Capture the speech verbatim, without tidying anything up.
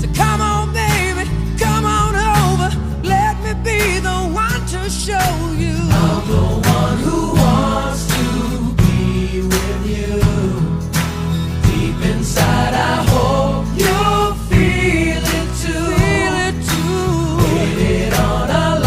So come on, baby, come on over. Let me be the one to show you. I'm the one who